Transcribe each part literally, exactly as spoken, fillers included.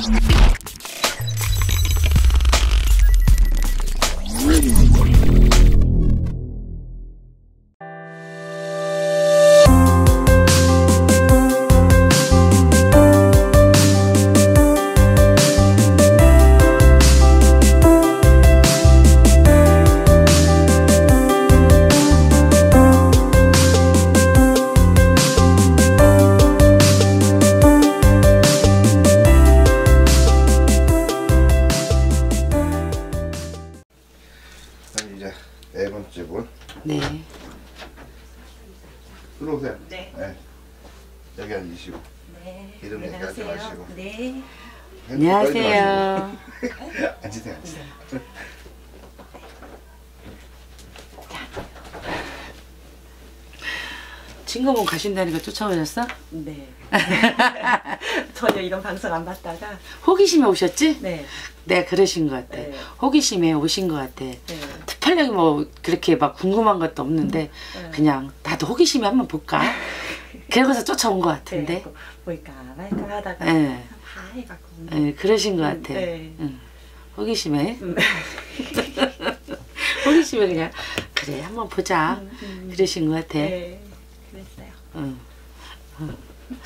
이제 네 번째 분. 네. 들어오세요. 네. 네. 여기 앉으시고. 네. 이름 얘기하지 마시고. 네. 안녕하세요. 앉으세요. 앉으세요. 친구분 가신다니까 쫓아오셨어? 네. 전혀 이런 방송 안 봤다가. 호기심에 오셨지? 네. 네, 그러신 것 같아. 네. 호기심에 오신 것 같아. 네. 특별하게 뭐 그렇게 막 궁금한 것도 없는데 네. 그냥 나도 호기심에 한번 볼까? 그러고서 쫓아온 것 같은데. 네. 볼까 말까 하다가 네. 다 해갖고. 네, 그러신 것 같아. 네. 응. 호기심에. 음. 호기심에 그냥 그래 한번 보자. 음, 음. 그러신 것 같아. 네. 그랬어요. 응. 응.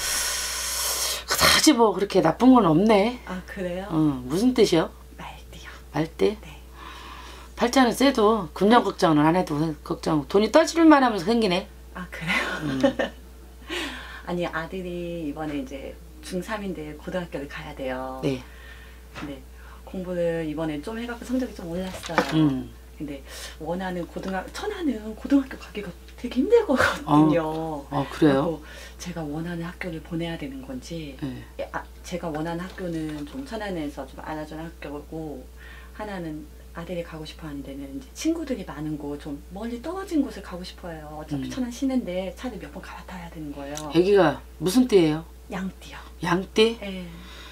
그다지 뭐 그렇게 나쁜 건 없네. 아 그래요? 응. 무슨 뜻이요? 말띠요. 말띠? 네. 팔자는 세도 금전 걱정은 안 해도 걱정 돈이 떠질만 하면서 생기네. 아 그래요? 음. 아니 아들이 이번에 이제 중삼인데 고등학교를 가야 돼요. 네. 근데 공부를 이번에 좀 해갖고 성적이 좀 올랐어요. 음. 근데 원하는 고등학교, 천하는 고등학교 가기가 되게 힘들거든요. 어, 어 그래요? 제가 원하는 학교를 보내야 되는 건지, 네. 아, 제가 원하는 학교는 좀 천안에서 좀 알아주는 학교고, 하나는 아들이 가고 싶어 하는 데는 이제 친구들이 많은 곳, 좀 멀리 떨어진 곳을 가고 싶어요. 어차피 음. 천안 시내인데 차를 몇 번 갈아타야 되는 거예요. 애기가 무슨 띠예요? 양띠요. 양띠? 예.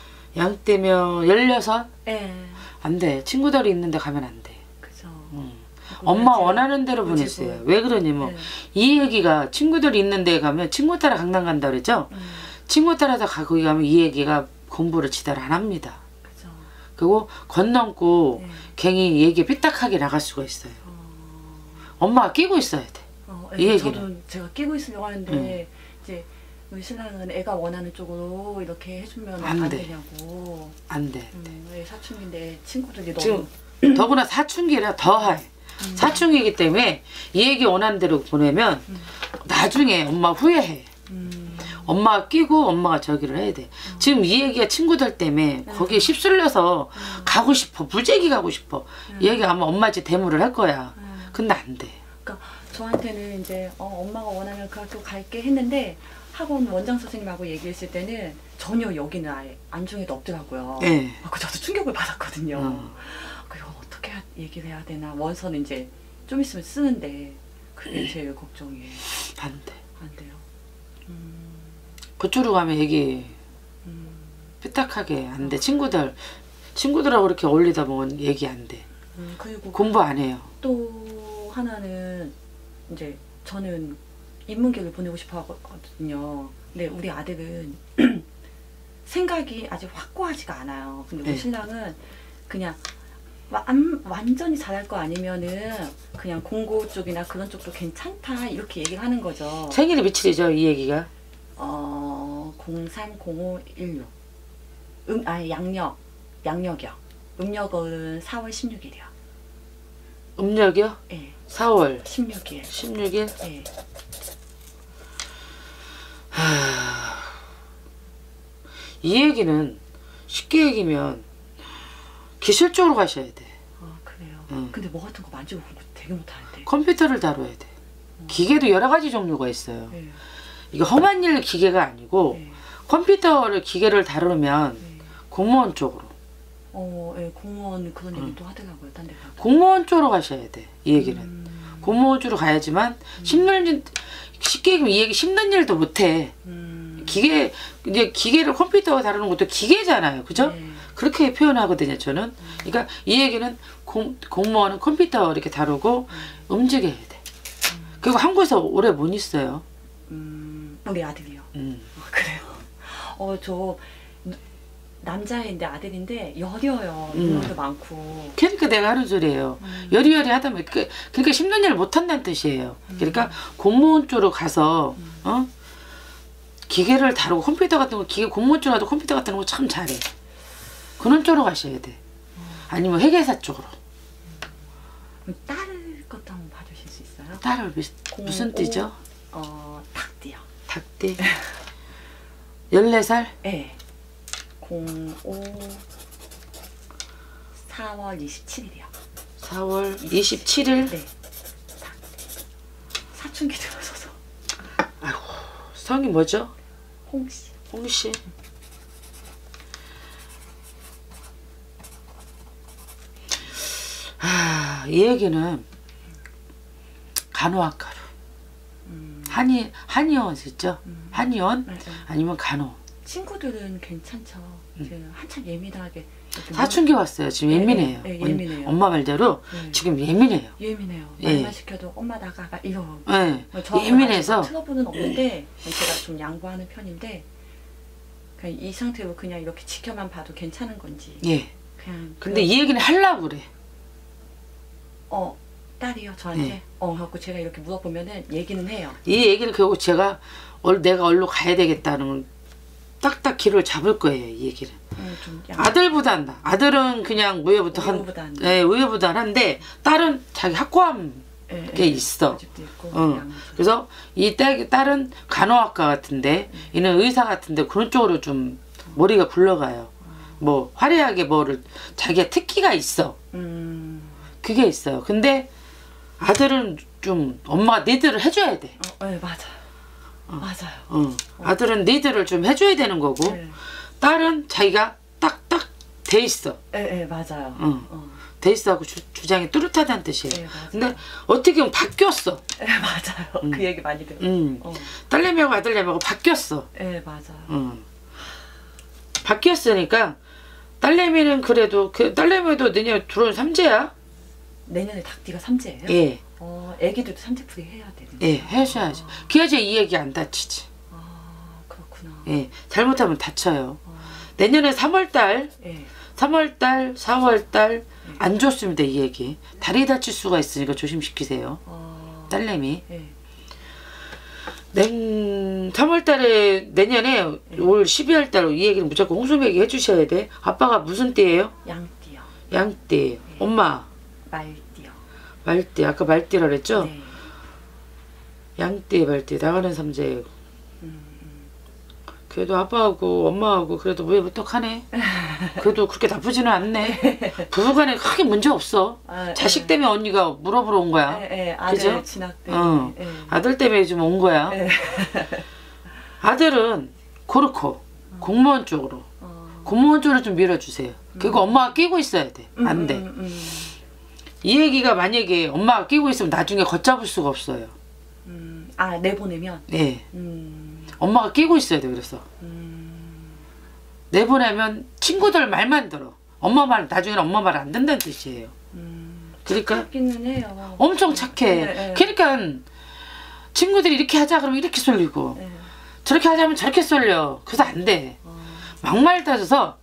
양띠면 열여섯? 예. 안 돼. 친구들이 있는데 가면 안 돼. 그죠. 음. 엄마 제가 원하는 대로 고집을- 보냈어요. 왜 그러냐면 네. 이 애기가 친구들이 있는 데 가면 친구 따라 강남 간다 그랬죠? 음, 친구 따라서 가고 가면 이 애기가 공부를 지대로 안 합니다. 그죠. 그리고 건넘고 네. 괜히 얘기 삐딱하게 나갈 수가 있어요. 어, 엄마가 끼고 있어야 돼. 어, 이 예, 얘기는. 저도 제가 끼고 있으려고 하는데 음. 이제 우리 신랑은 애가 원하는 쪽으로 이렇게 해주면 안 안, 돼. 되냐고. 안 돼. 음, 애 사춘기인데 친구들이 너무 지금 더구나 사춘기라 더해. 음. 사춘기이기 때문에 이 얘기 원하는 대로 보내면 음. 나중에 엄마 후회해. 음, 엄마가 끼고 엄마가 저기를 해야 돼. 지금 이 얘기가 친구들 때문에 거기에 휩쓸려서 음. 가고 싶어. 무지개 가고 싶어. 음. 이 얘기 아마 엄마 이제 대물을 할 거야. 음. 근데 안 돼. 그러니까 저한테는 이제 어, 엄마가 원하면 그 학교 갈게 했는데 학원 원장 선생님하고 얘기했을 때는 전혀 여기는 아예 안중에도 없더라고요. 예. 그 저도 충격을 받았거든요. 음. 그 이건 어떻게 하- 얘기를 해야 되나. 원서는 이제 좀 있으면 쓰는데 그게 제일 걱정이에요. 안 돼. 안 돼요. 음, 그쪽으로 가면 얘기 음, 삐딱하게 안 돼. 친구들 친구들하고 이렇게 어울리다 보면 얘기 안 돼. 음, 그리고 공부 안 해요. 또 하나는 이제 저는 인문계를 보내고 싶어 하거든요. 근데 우리 아들은 생각이 아직 확고하지가 않아요. 근데 우리 네. 신랑은 그냥 완, 완전히 잘할 거 아니면은 그냥 공고 쪽이나 그런 쪽도 괜찮다 이렇게 얘기를 하는 거죠. 생일이 며칠이죠 이 얘기가? 어, 공삼 공오일육. 음, 아니 양력, 양력이요. 음력은 사월 십육일이요. 음력이요? 예, 사월 십육일. 십육일? 예. 이 얘기는 쉽게 얘기면 기술 쪽으로 가셔야 돼. 아 그래요. 응. 근데 뭐 같은 거 만지고 공부 되게 못하는데. 컴퓨터를 다뤄야 돼. 기계도 여러 가지 종류가 있어요. 네. 이게 험한 일 기계가 아니고 네. 컴퓨터를 기계를 다루면 네. 공무원 쪽으로 어, 예, 공무원 그런 얘기 또 하더라고요. 딴 데 가도. 공무원 쪽으로 가셔야 돼. 이 얘기는 음, 공무원 쪽으로 가야지만 심는 일 쉽게 얘기하면 이 얘기 심는 일도 못해. 음, 기계 이제 기계를 컴퓨터가 다루는 것도 기계잖아요, 그죠? 네. 그렇게 표현하거든요, 저는. 그러니까 이 얘기는 공, 공무원은 컴퓨터 이렇게 다루고 움직여야 돼. 그리고 한국에서 오래 못 있어요. 음, 우리 아들이요. 음. 아, 그래요. 어, 저 남자인데 아들인데 여려요. 음. 인물도 많고. 그러니까 내가 하는 소리예요. 음. 여리여리 하다 보니까 그- 그러니까 씹는 일을 못한다는 뜻이에요. 그러니까 공무원 쪽으로 가서 어 기계를 다루고 컴퓨터 같은 거 기계 공무원 쪽으로 가도 컴퓨터 같은 거 참 잘해. 그런 쪽으로 가셔야 돼. 아니면 회계사 쪽으로. 그럼 딸 것도 한번 봐주실 수 있어요? 딸을 미- 무슨 공오, 띠죠? 어, 닭띠요. 닭띠. 열네 살? 네. 공오 사월 이십칠일이요. 사월 이십칠일? 네. 사춘기 들어서서 아이고, 성이 뭐죠? 홍씨. 홍씨. 아, 이 얘기는 간호학과로. 음. 한의, 한의원 있죠? 음. 한의원? 네, 네. 아니면 간호. 친구들은 괜찮죠. 지금 한참 예민하게. 이렇게 사춘기 왔어요. 지금 네, 예민해요. 네, 네, 예민해요. 엄마 말대로 네. 지금 예민해요. 예민해요. 예. 말만 시켜도 엄마 나가 막 이러고. 네. 저하고 예민해서 아직 트러블은 없는데 제가 좀 양보하는 편인데 그냥 이 상태로 그냥 이렇게 지켜만 봐도 괜찮은 건지. 예. 그냥. 근데 그, 이 얘기는 하려고 그래. 어 딸이요 저한테. 네. 어 하고 제가 이렇게 물어보면은 얘기는 해요. 이 얘기는 결국 제가 얼, 내가 얼로 가야 되겠다는 걸 딱딱 길을 잡을 거예요. 이 얘기를. 음, 좀 양. 아들보단 나. 아들은 그냥 무효부단 우유부단. 예, 우유부단한데 딸은 자기 학과함 예, 게 예. 있어. 고집도 있고. 응. 양아치. 그래서 이 딸, 딸은 간호학과 같은데 얘는 의사 같은데 그런 쪽으로 좀 머리가 굴러가요. 뭐 화려하게 뭐를 자기가 특기가 있어. 음. 그게 있어요. 근데 아들은 좀 엄마가 니들을 해줘야 돼. 어, 네 맞아요. 맞아요. 어. 아들은 니들을 좀 해줘야 되는 거고 네. 딸은 자기가 딱딱 돼 있어. 예, 네, 맞아요. 응. 어. 돼 있어하고 주, 주장이 뚜렷하다는 뜻이에요. 네, 맞아요. 근데 어떻게 보면 바뀌었어. 네, 맞아요. 그 얘기 많이 들어요. 음. 어. 딸내미하고 아들내미하고 바뀌었어. 네, 맞아요. 음. 바뀌었으니까 딸내미는 그래도 그 딸내미도 내년 들어온 삼재야. 내년에 닭띠가 삼재예요? 예, 어, 애기들도 삼재풀이 해야 되는데. 예, 해줘야지. 그래야지 이 얘기 안 다치지. 아, 그렇구나. 예, 잘못하면 다쳐요. 어, 내년에 삼월달, 예. 삼월달, 사월달 안 좋습니다. 이 얘기. 다리 다칠 수가 있으니까 조심시키세요. 어, 딸내미. 예. 냉 삼월달에 내년에 올 십이월달 이 얘기는 무조건 홍수매기 해주셔야 돼. 아빠가 무슨 띠예요? 양띠요. 양띠. 엄마 말띠요. 말띠. 아까 말띠라 그랬죠? 네. 양띠 말띠 나가는 삼재. 음, 그래도 아빠하고 엄마하고 그래도 왜 어떡하네. 그래도 그렇게 나쁘지는 않네. 부부간에 크게 문제 없어. 아, 자식 예. 때문에 언니가 물어보러 온 거야. 예, 예. 아들 그죠? 진학 어. 때문에. 예. 아들 때문에 좀 온 거야. 예. 아들은 그렇고 공무원 쪽으로 어. 공무원 쪽으로 좀 밀어주세요. 그리고 엄마가 끼고 있어야 돼. 안 돼. 음, 음, 이 얘기가 만약에 엄마가 끼고 있으면 나중에 걷잡을 수가 없어요. 음. 아, 내보내면? 네. 음, 엄마가 끼고 있어야 돼. 그래서 음. 내보내면 친구들 말만 들어. 엄마 말 나중에는 엄마 말 안 듣는다는 뜻이에요. 음. 그러니까 착하기는 해요. 엄청 착해. 네, 네. 그러니까 친구들이 이렇게 하자 그러면 이렇게 쏠리고 예. 저렇게 하자면 저렇게 쏠려. 그래서 안 돼. 어. 막말 따져서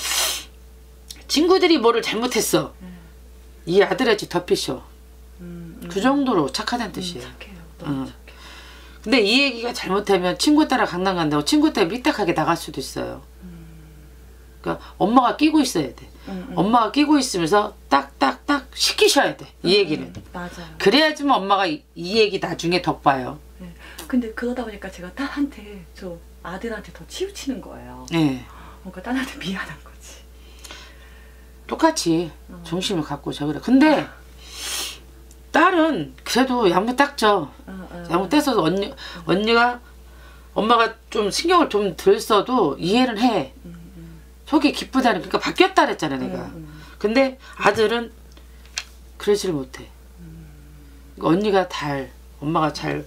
친구들이 뭐를 잘못했어. 네. 이 아들의 집 덮이셔. 음, 음. 그 정도로 착하다는 뜻이에요. 음, 착해요. 너무 어. 착해. 근데 이 얘기가 잘못하면 친구 따라 강남 간다고 친구 때문에 삐딱하게 나갈 수도 있어요. 그러니까 엄마가 끼고 있어야 돼. 음, 음. 엄마가 끼고 있으면서 딱딱딱 시키셔야 돼. 이 얘기를. 음, 맞아요. 그래야지만 엄마가 이, 이 얘기 나중에 덕봐요. 네. 근데 그러다 보니까 제가 딸한테 저 아들한테 더 치우치는 거예요. 예. 뭔가 딸한테 미안한 거지. 똑같이 어. 중심을 갖고 저 그래. 근데 딸은 그래도 양부 닦죠. 어, 어. 양부 떼서 언니 언니가 엄마가 좀 신경을 좀 덜 써도 이해를 해. 음, 음. 속이 기쁘다는 그러니까 바뀌었다 그랬잖아 내가. 음, 음. 근데 아들은 그러지를 못해. 그러니까 언니가 달 엄마가 잘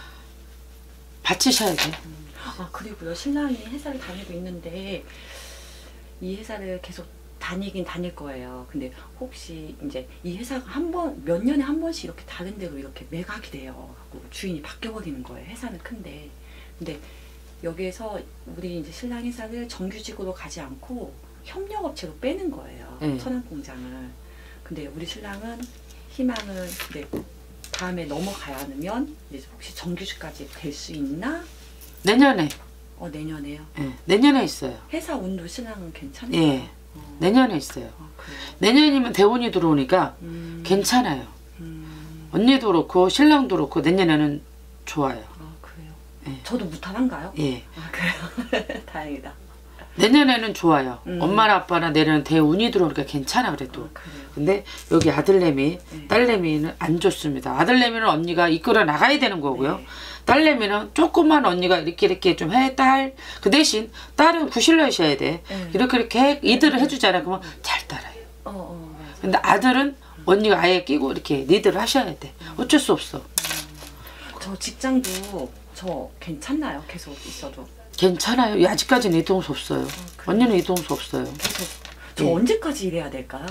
받치셔야 돼. 아 그리고요 신랑이 회사를 다니고 있는데 이 회사를 계속 다니긴 다닐 거예요. 근데 혹시 이제 이 회사가 한 번 몇 년에 한 번씩 이렇게 다른 데로 이렇게 매각이 돼요. 하고 주인이 바뀌어 버리는 거예요. 회사는 큰데 근데 여기에서 우리 이제 신랑 회사를 정규직으로 가지 않고 협력업체로 빼는 거예요. 네. 천안공장을. 근데 우리 신랑은 희망은 네, 다음에 넘어가야 하면 이제 혹시 정규직까지 될 수 있나? 내년에. 어 내년에요. 예, 내년에 있어요. 회사 운도 신랑은 괜찮아요. 예, 어. 내년에 있어요. 아, 그래요. 내년이면 대운이 들어오니까 음. 괜찮아요. 음. 언니도 그렇고 신랑도 그렇고 내년에는 좋아요. 아 그래요. 예. 저도 무탈한가요? 예. 아 그래요. 다행이다. 내년에는 좋아요. 음. 엄마나 아빠나 내년은 대운이 들어오니까 괜찮아 그래도. 아, 그래요. 근데 여기 아들내미, 네. 딸내미는 안 좋습니다. 아들내미는 언니가 이끌어 나가야 되는 거고요. 네. 딸내미는 조금만 언니가 이렇게 이렇게 좀 해, 딸. 그 대신 딸은 구실러셔야 돼. 네. 이렇게 이렇게 해, 이들을 해주잖아. 그러면 잘 따라요. 어, 어, 맞아. 근데 아들은 언니가 아예 끼고 이렇게 리드를 하셔야 돼. 어쩔 수 없어. 저 직장도 저 괜찮나요? 계속 있어도. 괜찮아요. 이 아직까지는 이동수 없어요. 그래요? 언니는 이동수 없어요. 계속 저 예. 언제까지 일해야 될까요?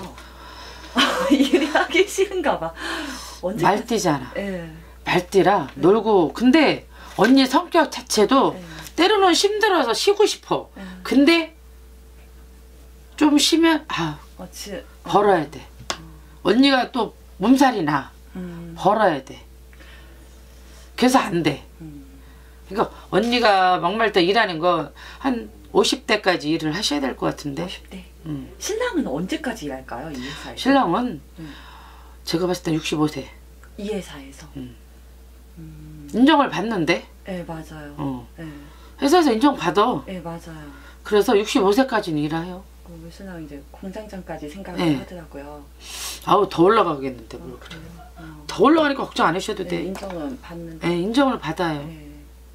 일하기 싫은가 봐. 언제까지? 말띠잖아. 예. 말띠라 놀고. 근데 언니 성격 자체도 예. 때로는 힘들어서 쉬고 싶어. 예. 근데 좀 쉬면 아 어, 지, 어. 벌어야 돼. 언니가 또 몸살이 나. 음. 벌어야 돼. 그래서 안 돼. 음. 그러니까 언니가 막말 때 일하는 거 한 오십 대까지 일을 하셔야 될 것 같은데. 오십 대. 음. 신랑은 언제까지 일할까요? 이 회사에서? 신랑은 음. 제가 봤을 때 육십오 세. 이 회사에서. 음. 음. 인정을 받는데. 네 맞아요. 어. 네. 회사에서 인정 받아. 네 맞아요. 그래서 육십오 세까지는 일해요. 어, 우리 신랑 이제 공장장까지 생각을 네. 하더라고요. 아우 더 올라가겠는데 어, 뭘. 그래요. 어. 더 올라가니까 걱정 안 하셔도 네, 돼. 인정은 받는데. 네, 인정을 받아요. 네.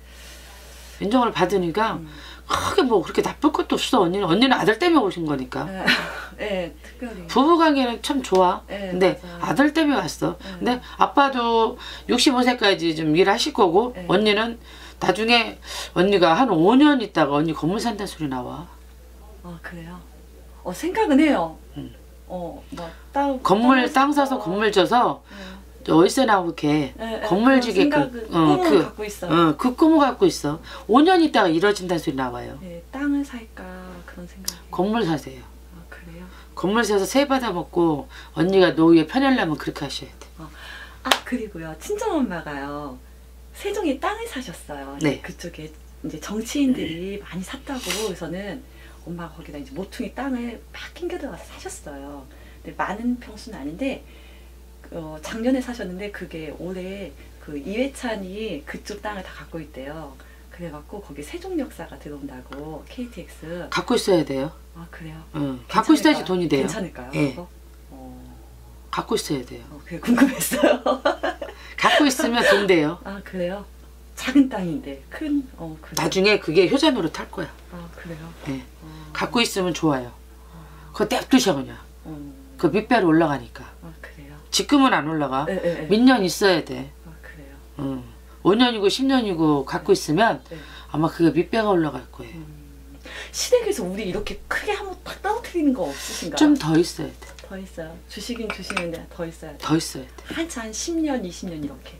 인정을 받으니까 음. 크게 뭐 그렇게 나쁠 것도 없어. 언니는 언니는 아들 때문에 오신 거니까. 네, 네, 특별히. 부부관계는 참 좋아. 네, 근데 맞아요. 아들 때문에 왔어. 네. 근데 아빠도 육십오 세까지 좀 일하실 거고 네. 언니는 나중에 언니가 한 오 년 있다가 언니 건물 산다는 소리 나와. 아 그래요? 어 생각은 해요. 음. 어뭐땅 건물 땅 사서 건물 져서 저 월세 나오고 이렇게 네, 네, 건물 그런 지게 그, 생각은 어, 꿈은 그, 갖고 있어요. 어, 그 꿈을 갖고 있어. 오 년 있다가 이뤄진다는 소리 나와요. 네, 땅을 살까 그런 생각. 건물 사세요. 아 그래요? 건물 사서 세 받아 먹고 언니가 노후에 편하려면 그렇게 하셔야 돼. 아 그리고요 친정 엄마가요 세종에 땅을 사셨어요. 네. 그쪽에 이제 정치인들이 많이 샀다고 그래서는 엄마가 거기다 이제 모퉁이 땅을 막 낑겨 들어가서 사셨어요. 근데 많은 평수는 아닌데 어, 작년에 사셨는데 그게 올해 그 이회찬이 그쪽 땅을 다 갖고 있대요. 그래갖고 거기 세종역사가 들어온다고 케이티엑스. 갖고 있어야 돼요. 아 그래요? 응. 갖고 있어야지 괜찮을까요? 돈이 돼요. 괜찮을까요? 예. 그거? 어, 갖고 있어야 돼요. 어, 그게 궁금했어요. 갖고 있으면 돈 돼요. 아 그래요? 작은 땅인데 큰 어 그래요? 나중에 그게 효자노릇 할 거야. 아 그래요? 예. 어, 갖고 있으면 좋아요. 그거 냅두셔 그냥. 어, 그 밑배로 올라가니까. 아 그래요? 지금은 안 올라가. 네, 네, 네. 몇 년 있어야 돼. 아 그래요? 응. 오 년이고 십 년이고 갖고 있으면 네. 아마 그게 밑배가 올라갈 거예요. 음, 시댁에서 우리 이렇게 크게 한번 탁 떨어뜨리는 거 없으신가요? 좀 더 있어야 돼. 더 있어요. 주시긴 주시는데 더 있어야 돼. 더 있어야 돼. 한참 한 십 년, 이십 년 이렇게.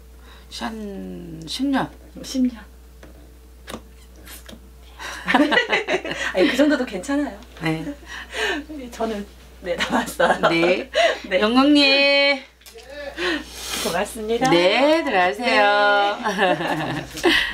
한 십 년. 십 년. 아니 그 정도도 괜찮아요. 네. 저는 네 나왔어요. 네. 네. 영광님. 고맙습니다. 네, 들어가세요.